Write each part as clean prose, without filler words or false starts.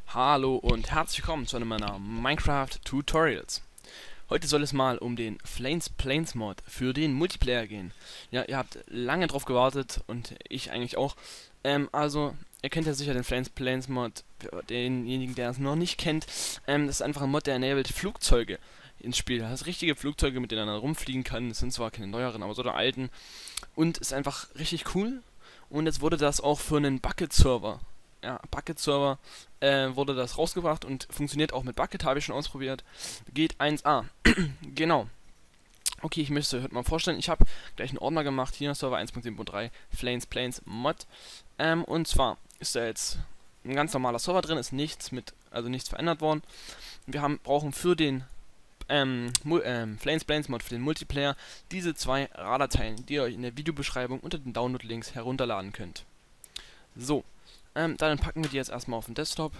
Hallo und herzlich willkommen zu einem meiner Minecraft Tutorials. Heute soll es mal um den Plains Mod für den Multiplayer gehen. Ja, ihr habt lange drauf gewartet und ich eigentlich auch. Ihr kennt ja sicher den Plains Mod, für denjenigen, der es noch nicht kennt. Das ist einfach ein Mod, der enabled Flugzeuge ins Spiel. Das heißt richtige Flugzeuge, mit denen man rumfliegen kann. Das sind zwar keine neueren, aber so der alten. Und ist einfach richtig cool. Und jetzt wurde das auch für einen Bucket-Server, Bucket-Server, wurde das rausgebracht und funktioniert auch mit Bucket, habe ich schon ausprobiert. Geht 1A. Genau. Okay, ich möchte heute mal vorstellen, ich habe gleich einen Ordner gemacht, hier Server 1.7.3, Plains Mod. Und zwar ist da jetzt ein ganz normaler Server drin, ist nichts verändert worden. Brauchen für den Plains Mod für den Multiplayer diese zwei RAR-Dateien, die ihr euch in der Videobeschreibung unter den Download-Links herunterladen könnt. So, dann packen wir die jetzt erstmal auf den Desktop.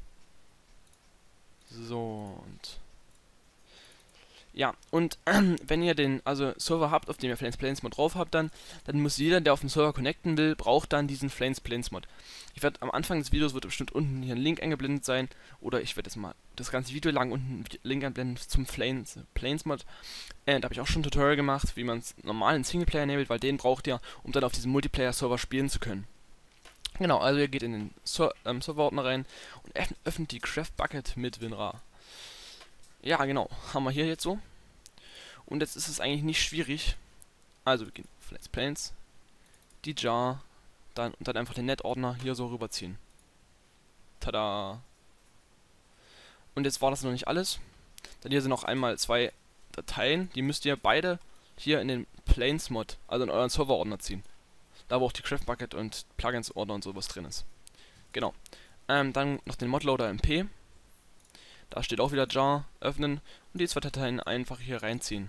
So, und ja, und wenn ihr den Server habt, auf dem ihr Plains Mod drauf habt, dann muss jeder, der auf den Server connecten will, braucht dann diesen Plains Mod. Ich werde am Anfang des Videos wird bestimmt unten hier ein Link eingeblendet sein, oder ich werde jetzt mal das ganze Video lang unten einen Link einblenden zum Plains Mod. Da habe ich auch schon ein Tutorial gemacht, wie man es normal in Singleplayer enabelt, weil den braucht ihr, um dann auf diesem Multiplayer-Server spielen zu können. Genau, also ihr geht in den Server-Ordner rein und öffnet die Craft Bucket mit WinRAR. Ja, genau, haben wir hier jetzt so. Und jetzt ist es eigentlich nicht schwierig. Also wir gehen auf Let's Plains, die Jar, dann einfach den Net-Ordner hier so rüberziehen. Tada! Und jetzt war das noch nicht alles. Dann hier sind noch einmal zwei Dateien, die müsst ihr beide hier in den Plains Mod, also in euren Server-Ordner ziehen. Da wo auch die Craft Bucket und Plugins-Ordner und sowas drin ist. Genau. Dann noch den Modloader MP. Da steht auch wieder Jar, öffnen und die zwei Dateien einfach hier reinziehen.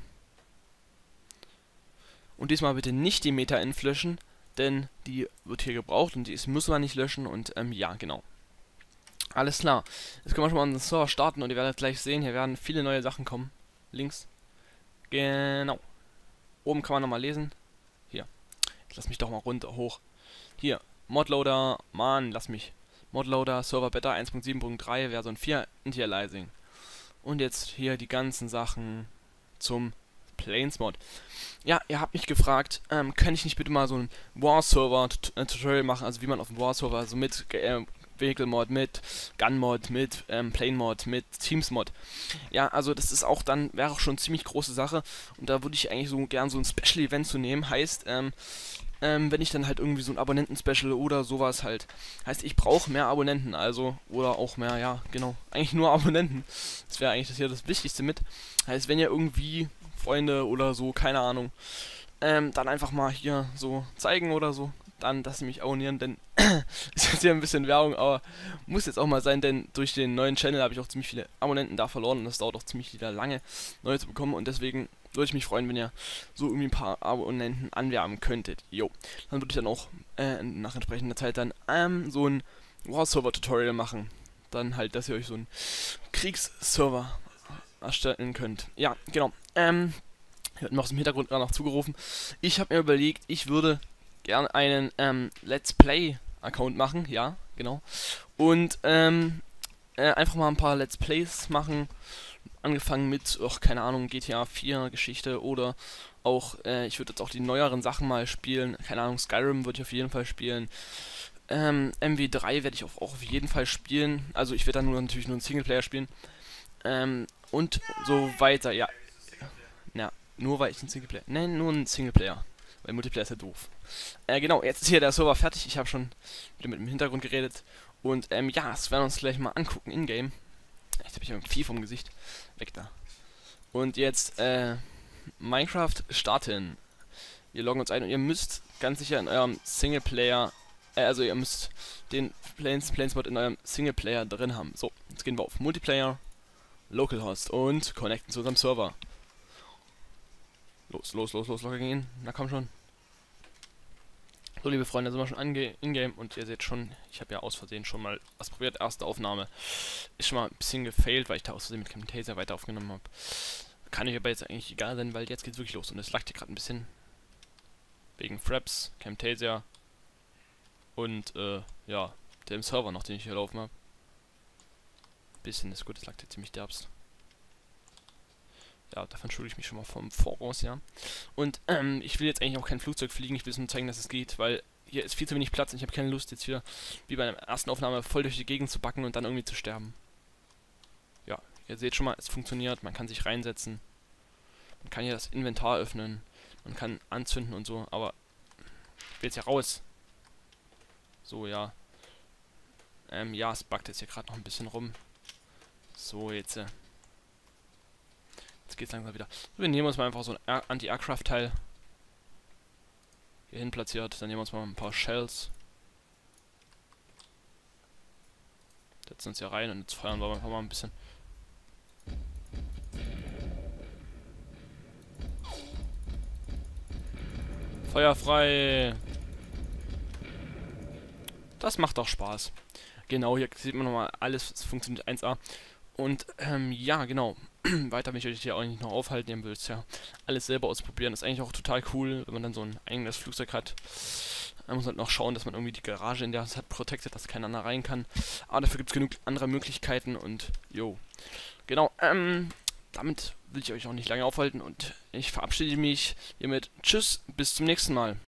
Und diesmal bitte nicht die Meta-Inf löschen, denn die wird hier gebraucht und die muss man nicht löschen und ja, genau. Alles klar. Jetzt können wir schon mal unseren Server starten und ihr werdet gleich sehen, hier werden viele neue Sachen kommen. Links. Genau. Oben kann man nochmal lesen. Hier. Jetzt lass mich doch mal hoch. Hier. Modloader, Mann, lass mich. Modloader, Server Beta 1.7.3, Version 4, Initializing. Und jetzt hier die ganzen Sachen zum Plains Mod. Ja, ihr habt mich gefragt, kann ich nicht bitte mal so ein War-Server-Tutorial machen, also wie man auf dem War-Server, also mit Vehicle-Mod, mit Gun-Mod, mit Plane-Mod, mit Teams-Mod. Ja, also das ist auch dann, wäre auch schon eine ziemlich große Sache und da würde ich eigentlich so gern so ein Special-Event zu nehmen, heißt, wenn ich dann halt irgendwie so ein Abonnenten-Special oder sowas halt. Heißt, ich brauche mehr Abonnenten, also, oder auch mehr, ja, genau. Eigentlich nur Abonnenten. Das wäre eigentlich hier das Wichtigste mit. Heißt, wenn ihr irgendwie Freunde oder so, keine Ahnung, dann einfach mal hier so zeigen oder so, dann, dass sie mich abonnieren, denn ist jetzt hier ein bisschen Werbung, aber muss jetzt auch mal sein, denn durch den neuen Channel habe ich auch ziemlich viele Abonnenten da verloren und das dauert auch ziemlich wieder lange, neue zu bekommen und deswegen würde ich mich freuen, wenn ihr so irgendwie ein paar Abonnenten anwerben könntet. Jo. Dann würde ich dann auch nach entsprechender Zeit dann so ein War-Server-Tutorial machen. Dann halt, dass ihr euch so einen Kriegsserver erstellen könnt. Ja, genau. Wird mir aus dem Hintergrund gerade noch zugerufen. Ich habe mir überlegt, ich würde gerne einen Let's Play-Account machen. Ja, genau. Und einfach mal ein paar Let's Plays machen. Angefangen mit, keine Ahnung, GTA 4 Geschichte oder auch, ich würde jetzt auch die neueren Sachen mal spielen. Keine Ahnung, Skyrim würde ich auf jeden Fall spielen. MW3 werde ich auch auf jeden Fall spielen. Also ich werde dann natürlich nur einen Singleplayer spielen. Und so weiter, ja. Ja, nur weil ich einen Singleplayer. Nein, nur einen Singleplayer. Weil Multiplayer ist ja doof. Genau, jetzt ist hier der Server fertig. Ich habe schon wieder mit dem Hintergrund geredet. Und ja, das werden wir uns gleich mal angucken in-game. Jetzt habe ich ein Vieh vom Gesicht. Weg da. Und jetzt, Minecraft starten. Wir loggen uns ein und ihr müsst ganz sicher in eurem Singleplayer, also ihr müsst den Plains Mod in eurem Singleplayer drin haben. So, jetzt gehen wir auf Multiplayer, Localhost und connecten zu unserem Server. Los, loggen in. Na komm schon. So, liebe Freunde, sind wir schon in-game und ihr seht schon, ich habe ja aus Versehen schon mal was probiert. Erste Aufnahme ist schon mal ein bisschen gefailt, weil ich da aus Versehen mit Camtasia weiter aufgenommen habe. Kann ich aber jetzt eigentlich egal sein, weil jetzt geht's wirklich los und es lag hier gerade ein bisschen wegen Fraps, Camtasia und ja, dem Server noch, den ich hier laufen habe. Bisschen ist gut, das lag jetzt ziemlich derbst. Ja, davon entschuldige ich mich schon mal vom Voraus, ja. Und ich will jetzt eigentlich auch kein Flugzeug fliegen, ich will es nur zeigen, dass es geht, weil hier ist viel zu wenig Platz und ich habe keine Lust, jetzt wieder wie bei der ersten Aufnahme voll durch die Gegend zu backen und dann irgendwie zu sterben. Ja, ihr seht schon mal, es funktioniert, man kann sich reinsetzen, man kann hier das Inventar öffnen, man kann anzünden und so, aber ich will jetzt hier raus. So, ja. Ja, es buggt jetzt hier gerade noch ein bisschen rum. So, jetzt geht's langsam wieder. So, wir nehmen uns mal einfach so ein Anti-Aircraft-Teil hier hin platziert. Dann nehmen wir uns mal ein paar Shells. Setzen uns hier rein und jetzt feuern wir einfach mal ein bisschen. Feuer frei! Das macht auch Spaß. Genau, hier sieht man nochmal alles, es funktioniert 1A. Und ja, genau. Weiter will ich euch hier auch nicht noch aufhalten, ihr wollt ja alles selber ausprobieren. Ist eigentlich auch total cool, wenn man dann so ein eigenes Flugzeug hat. Man muss halt noch schauen, dass man irgendwie die Garage, in der es hat, protected, dass keiner rein kann. Aber dafür gibt es genug andere Möglichkeiten und jo. Genau, damit will ich euch auch nicht lange aufhalten und ich verabschiede mich hiermit. Tschüss, bis zum nächsten Mal.